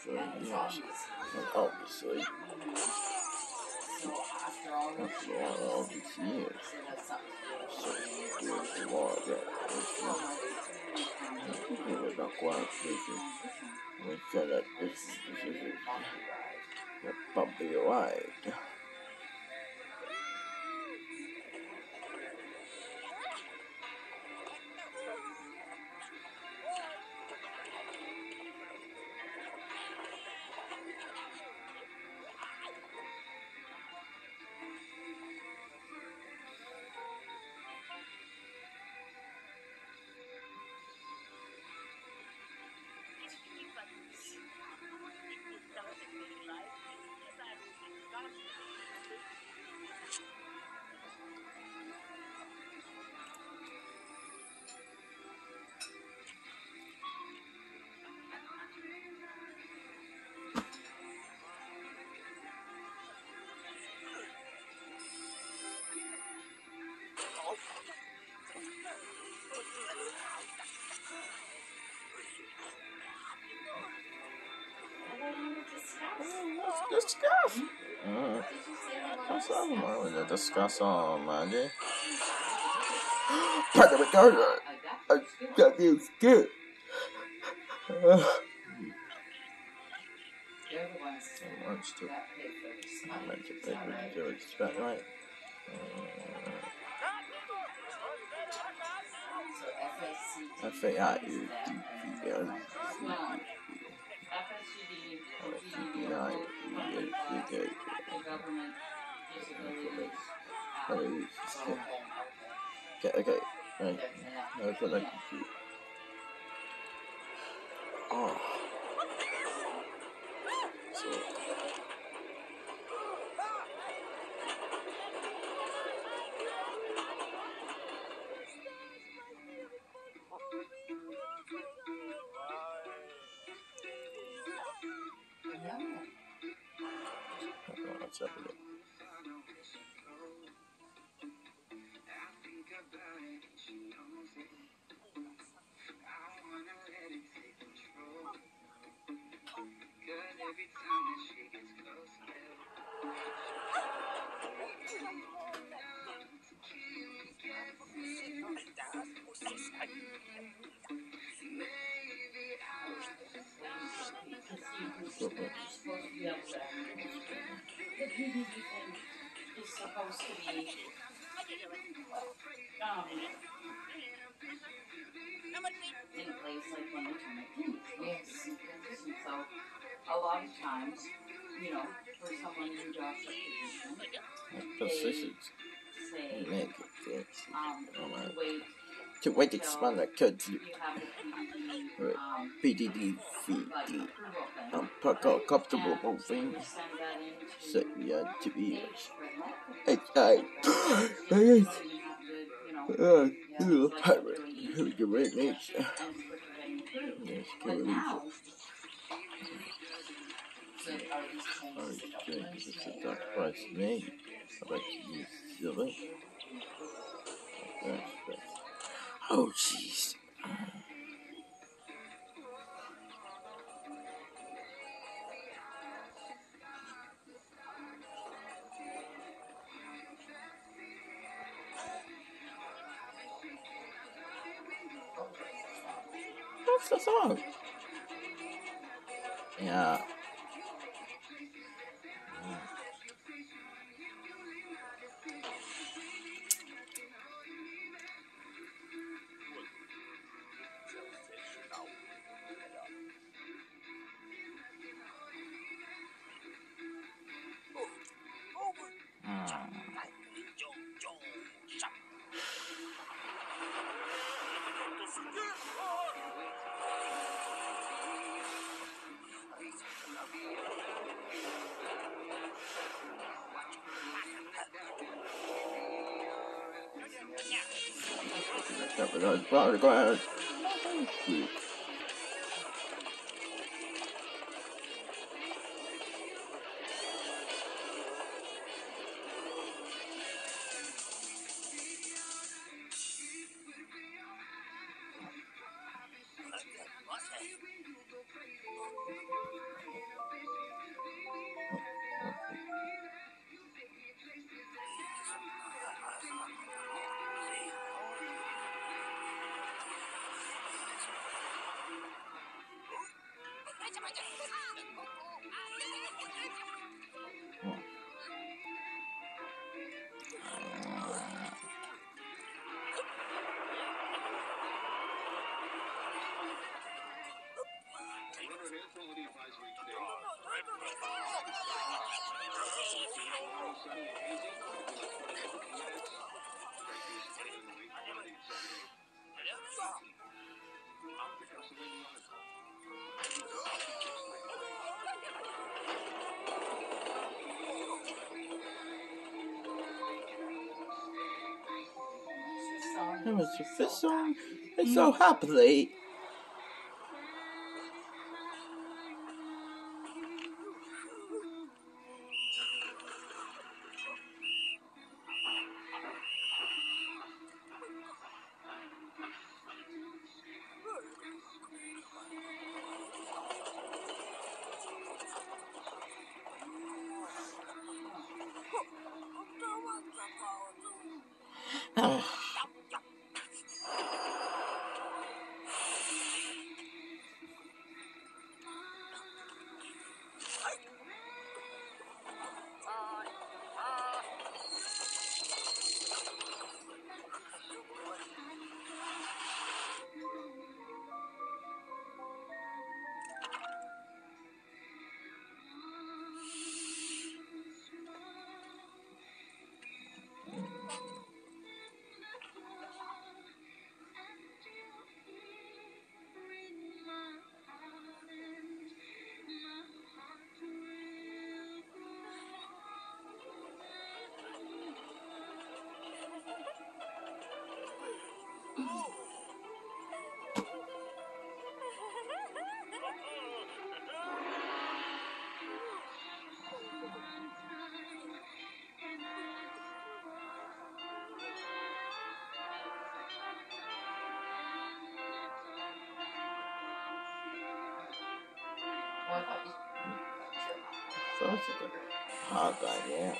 for years. And obviously, after all these years, so there's a law that people were not quite thinking. We said that this is the puppy right. Let's discuss. What's up, man? Let's discuss on Monday. Panda McGregor. I got you scared. Lunch too. I meant to pay for the George spent right. FAIUDPN. Okay, right. Now put that computer. Oh. So. What's up with it? Is supposed to be in place like when they turn 18. Yes. So a lot of times, you know, for someone in job Positions. say, Make it wait to wait to expand that code to you have the PDD VD. Comfortable moving. Set me on 2 years. Pirate. Who's the red nature? Yes, good reason. It's a dark price made. How about you use silver? Oh, jeez. What's the song? Yeah. Go ahead. It was this song. It's so happily. Hawkeye, yeah.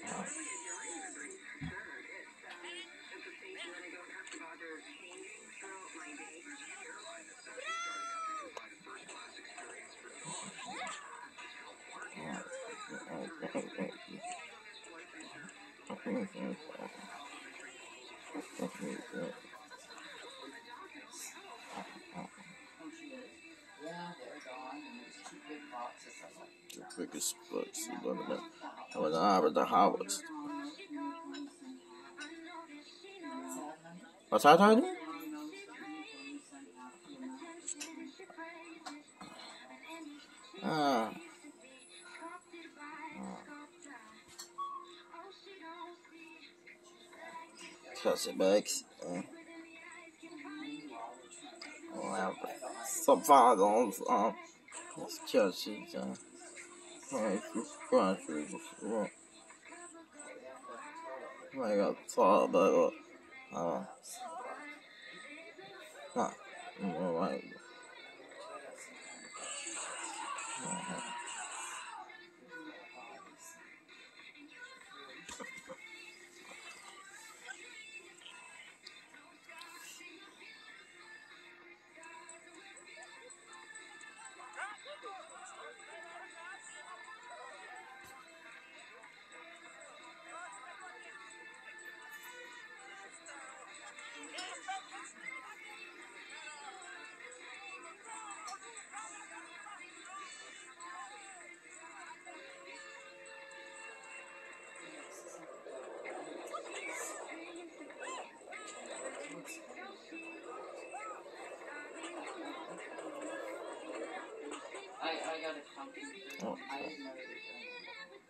Yeah, they're gone, and there's 2 big boxes of them. The biggest books in the when I was the Howards. What's that, honey? Chelsea bags. Well, some fathers, it's Chelsea, groceries. I got thought about right. I got a company. Oh. I didn't know they were doing it.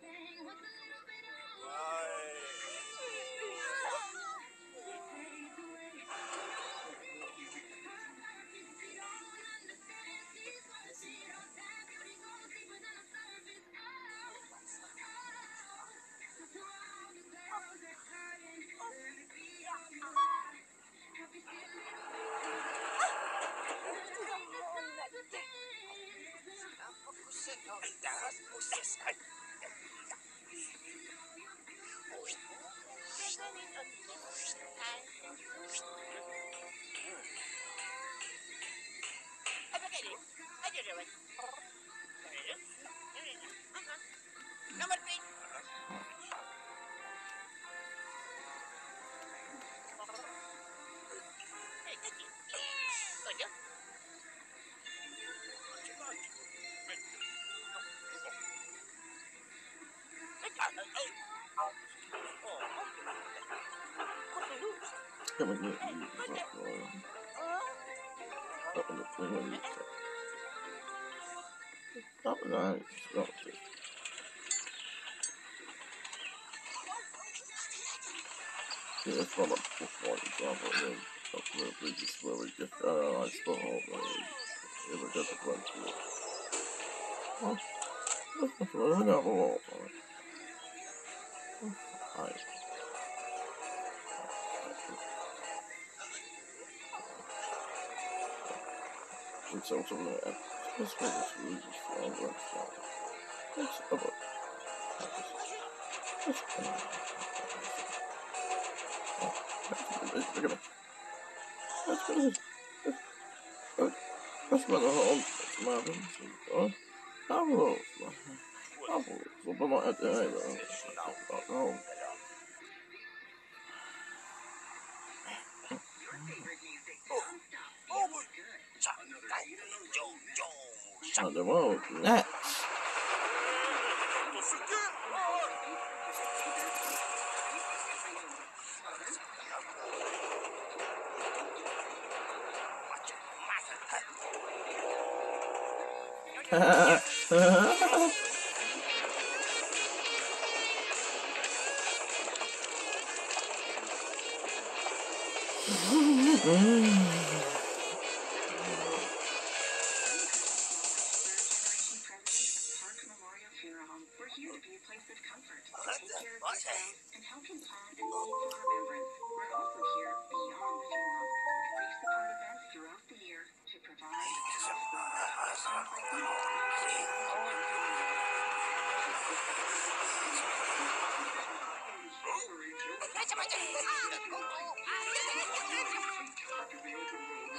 Yeah, it's not like before example, we just where we just I still hope it was just a bunch of well, that's what I got a wall for it. Alright. It's also that this one is really strong work so it's about that's what the whole mountain I will so but not at the end oh the world next.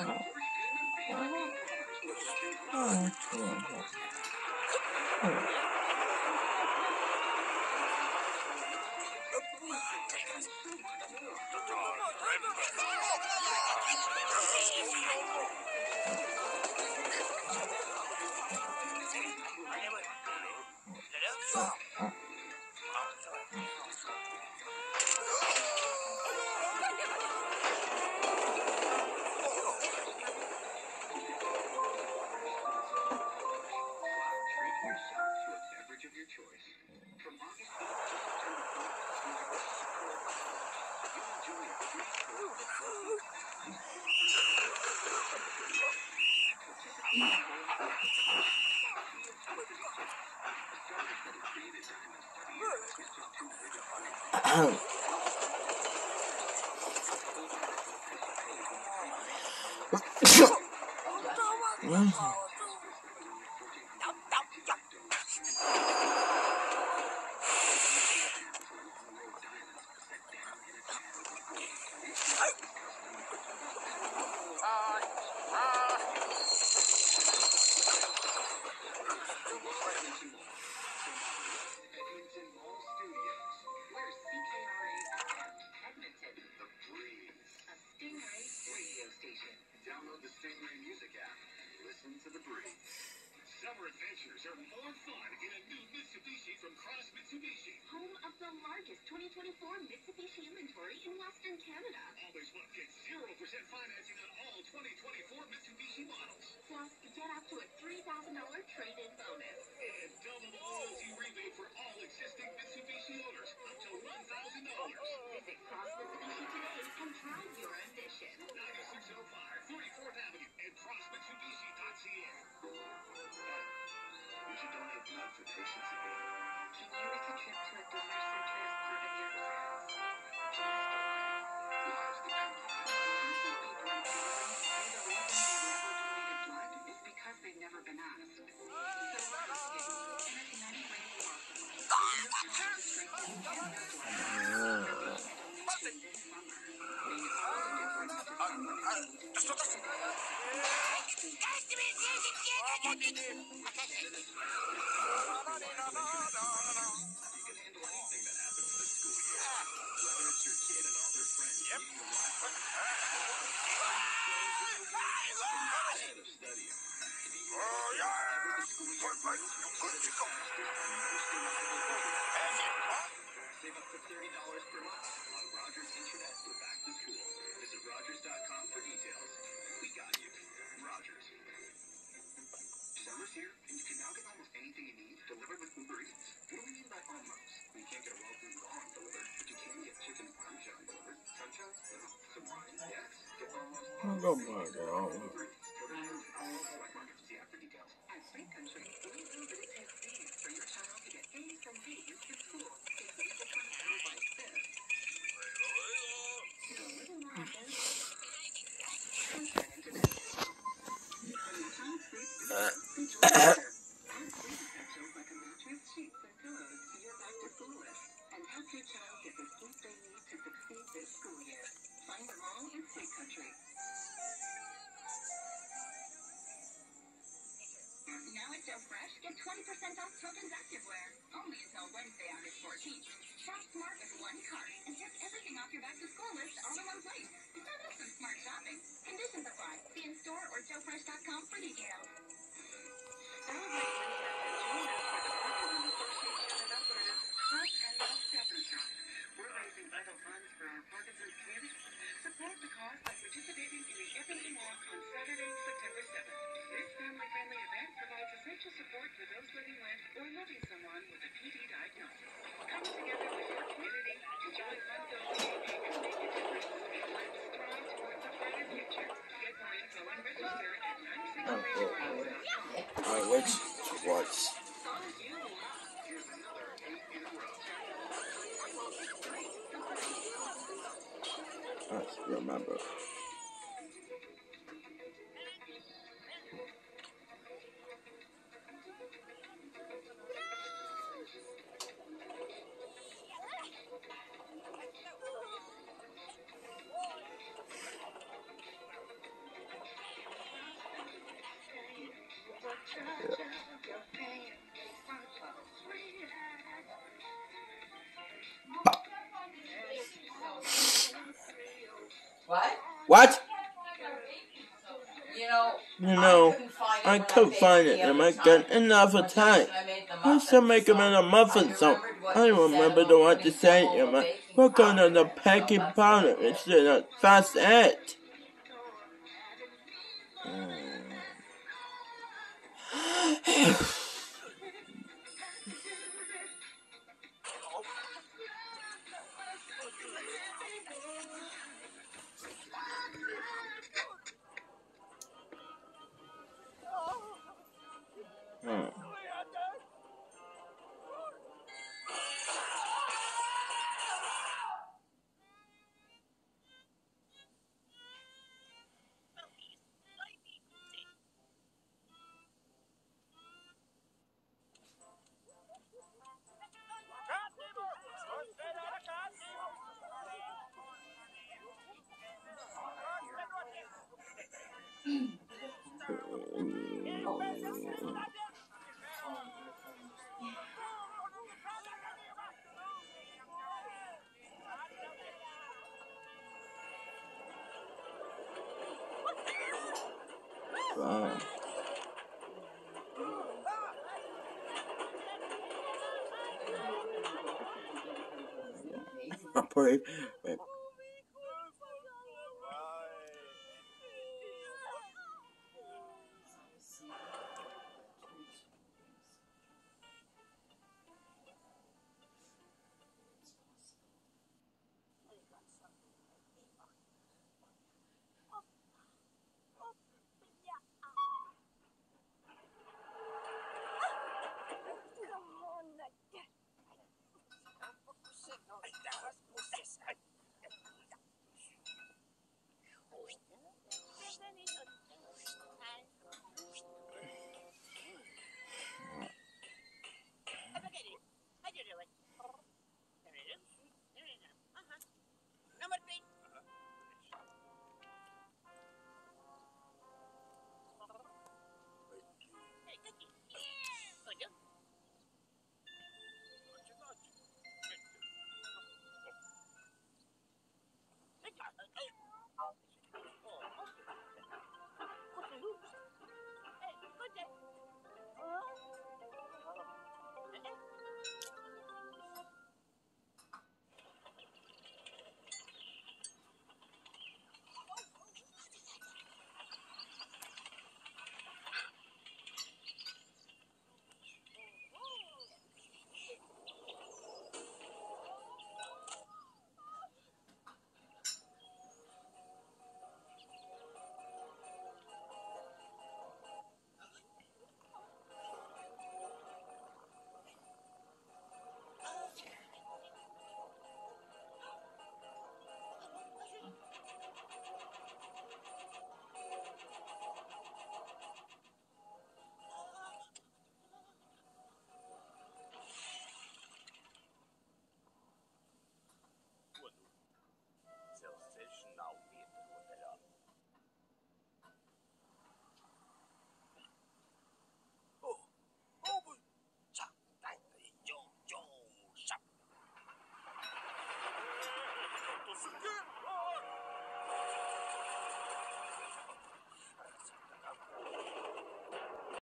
Summer adventures are more fun in a new Mitsubishi from Cross Mitsubishi. Home of the largest 2024 Mitsubishi inventory in Western Canada. Always want to get 0% financing on all 2024 Mitsubishi models. Plus, get up to a $3,000 trade-in bonus. And double the loyalty rebate for all existing Mitsubishi owners, up to $1,000. Visit Cross Mitsubishi today and try your ambition. 9605 44th Avenue and crossmitsubishi.ca. You should donate blood for patients again. Can you make a trip to a donor center as part of your plans? Please donate. Lives depend on it. People we blood donors say the reason they've never donated blood is because they've never been asked. So we're asking, and it's many ways possible. In order to strengthen Canada's blood donation this summer. Make all the difference to someone in need today. You can handle anything that happens this school year. Whether it's your kid and all their friends needing a ride home, instead of studying. To be your whatever the school year brings, consider the fastest and most reliable internet. Save up to $30 per month on Rogers Internet for back to school. Visit Rogers.com for details. We got you. Rogers. Summer's here, and you can now get almost anything you need delivered with Uber Eats. What do we mean by almost? You can't get a well-food lawn delivered, but you can get chicken parmesan delivered. Sunshine? No. Some wine? Yes. Get almost Oh my God. Uber Eats. Go to select markets. See app for details. At Sleep Country, we know that it takes days for your child to get A's from B's in school. It's we define things like this. So a little more of this. Push that into this. When your child sleeps together, they join together. Add sleep essentials like a mattress, sheets, and pillows to your back-to-school list. And help your child get the sleep they need to succeed this school year. Find them all in Sleep Country. Now at Joe Fresh, get 20% off children's activewear. Only until Wednesday, August 14th. Shop smart with one cart and check everything off your back-to-school list all in one place. That is some smart shopping. Conditions apply. See in store or joefresh.com for details. Celebrate Wednesday and join us for the Parkinson's Association of Alberta's Heart and Mouth Pepper Shop. We're raising vital funds for our Parkinson's community. Support the cause by participating in the Ebony Walk on Saturday, September 7th. This family-friendly event provides essential support for those living with or loving someone with a PD diagnosis. Come together with your community, enjoy fun building, and make a difference. Let's strive towards a brighter future. Get more info and register at 96freedoms.com. Alright, which twice. Here's another 8 in a row. Let's remember. What? What? You know, I couldn't find it, and I got enough of time. I should make them in a muffin, so I remembered what to say. We're going to the baking powder instead of fast it. Wow. Wait.